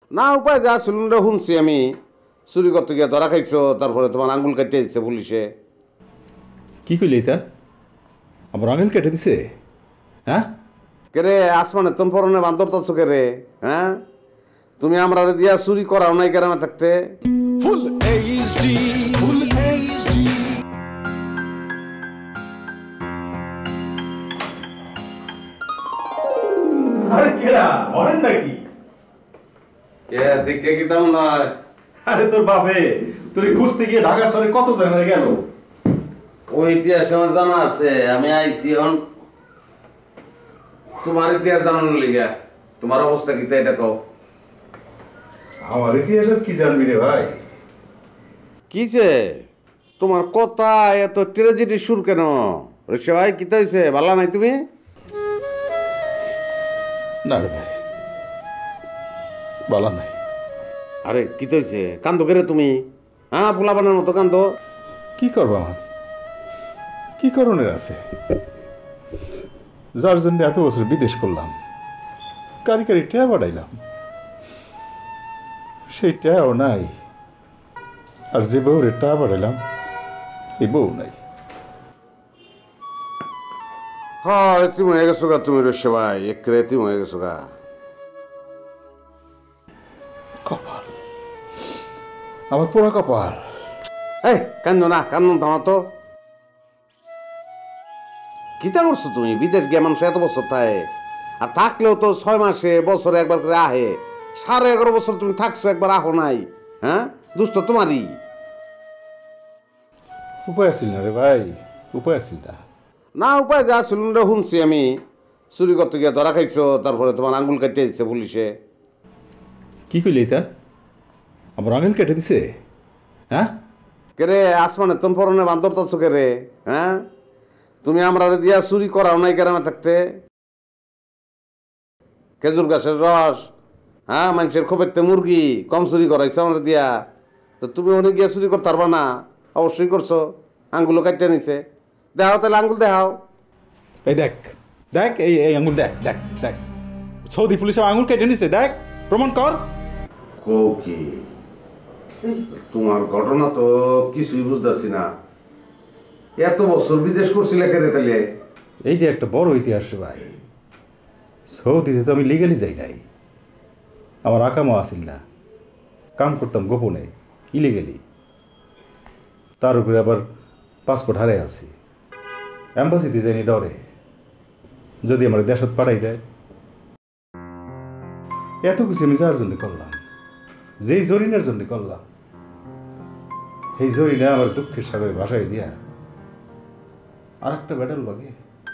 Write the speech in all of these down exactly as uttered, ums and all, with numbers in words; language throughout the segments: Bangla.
না উপায় যা সিলিন্ডার শুনছি আমি চুরি করতে গিয়ে ধরা খাইছো, তারপরে তোমার আঙ্গুল কাটিয়ে দিচ্ছে পুলিশে। কি কইলি এটা? আমার আঙুল কেটে দিছে? হ্যাঁ কেরে আসমানে তুমি পরনে বান্দর তো কেরে? হ্যাঁ তুমি আমরা দিয়া চুরি করাও নাই কেরামে থাকতে। ফুল এইচডি ফুল এইচডি আরে কেডা অরেন নাকি? কে দেখতে কি তেমন নয়। আরে তোর বাপে তুই খুঁজতে গিয়ে ঢাকা শহরে কত জায়গায় গেল। ওই ইতিহাস আমার জানা আছে, আমি আইছি এখন তোমার ইতিহাস জানানোর লিগা। তোমার অবস্থা কি তাই এটা কও। আমার ইতিহাস কি জানবি রে ভাই? কিছে তোমার কথা এত ট্রেজেডি সুর কেন? ঋষি ভাই কি হয়েছে, ভালো নাই তুমি? না রে ভাই বলা নাই। আরে কি হয়েছে, কান্দো কেরে তুমি? হ্যাঁ পোলাপানের মতো কান্দো। কি করবো আমার, কি করণের আছে? যার জন্য এত বছর বিদেশ করলাম, কারি কারি টেয়া বাড়াইলাম, সেই টেয়াও নাই। আর যে বউরে টা বাড়াইলাম এই বউ নাই। হ্যাঁ এতিম হয়ে গেছো গা তুমি ঋষি ভাই, একরে এতিম হয়ে গেছো গা। কপাল আমার পুরো কপাল। এই কান্দো না, কান্দো থামা তো। কিতা করছো তুমি? বিদেশ গিয়ে মানুষ এত বছর থাকে, আর থাকলেও তো ছয় মাসে বছরে একবার করে আহে। সাড়ে এগারো বছর তুমি থাকছো, একবার আহো নাই। হ্যাঁ দুষ্ট তোমারই। উপায় আছিল না রে ভাই, উপায় আছিল না। না উপায় যা সিলিন্ডার শুনছি আমি চুরি করতে গিয়ে ধরা খাইছো, তারপরে তোমার আঙ্গুল কাটিয়ে দিচ্ছে পুলিশে। কি কইলি এটা? আমার আঙুল কেটে দিছে? হ্যাঁ কেরে আসমানে তুমি পরনে বান্দর তো কেরে? হ্যাঁ তুমি আমরা দিয়া চুরি করাও নাই কেরামে থাকতে। খেজুর গাছের রস, হ্যাঁ মানুষের খোপেরতে মুরগি কম চুরি করাইছো আমরা দিয়া, তো তুমি ওখানে গিয়া চুরি করতে পারবা না? অবশ্যই করছো, আঙ্গুলও কাটিয়ে নিছে। দেখাও তাহলে আঙ্গুল দেখাও। এই দেখ দেখ এই এই আঙুল দেখ দেখ দেখ, সৌদি পুলিশ আঙুল কেটে নিছে, দেখ প্রমাণ কর। কো কি তোমার ঘটনা তো কিছুই বুঝতেছি না। এত বছর বিদেশ করছিলে কেরে তাহলে? এই যে একটা বড় ইতিহাস রে ভাই। সৌদিতে তো আমি লিগালি যাই নাই, আমার আকামও আসিল না, কাম করতাম গোপনে ইলিগালি। তার উপরে আবার পাসপোর্ট হারাই আছি, অ্যাম্বাসিতে যাইনি ডরে যদি আমার দেশত পাঠাই দেয়। এত কিছু আমি যার জন্য করলাম, যেই জরিনার জন্য করলাম, এই জরিনা আমার দুঃখের সাগরে ভাসাই দিয়া আর একটা ব্যাটাল লাগে।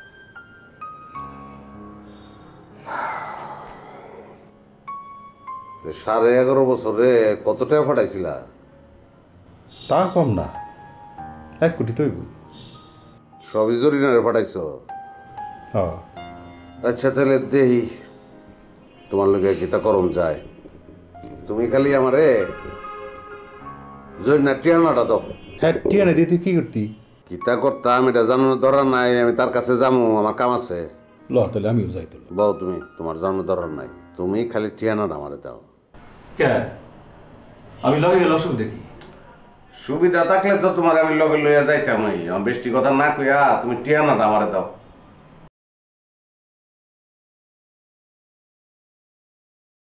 সাড়ে এগারো বছরে কত টাকা ফাটাইছিলা? তা কম না, এক কোটি তৈব। সবই জরিনারে ফাটাইছ? হ্যাঁ। আচ্ছা তাহলে দেহি তোমার লোকে কিতা করম যায়। তুমি খালি আমারে জরিনার টিয়ানাটা দাও। হ্যাঁ টিয়ানে দিয়ে তুই কি করতি? কিতা করতাম এটা জানানোর দরকার নাই, আমি তার কাছে যাবো, আমার কাম আছে। ল তাহলে আমিও যাইতে। বউ তুমি, তোমার জানানোর দরকার নাই, তুমি খালি টিয়ানাটা আমারে দাও। কেন আমি লগে গেলে অসুবিধা কি? সুবিধা থাকলে তো তোমার আমি লগে লইয়া যাইতাম। বৃষ্টি কথা না কইয়া তুমি টিয়ানাটা আমারে দাও।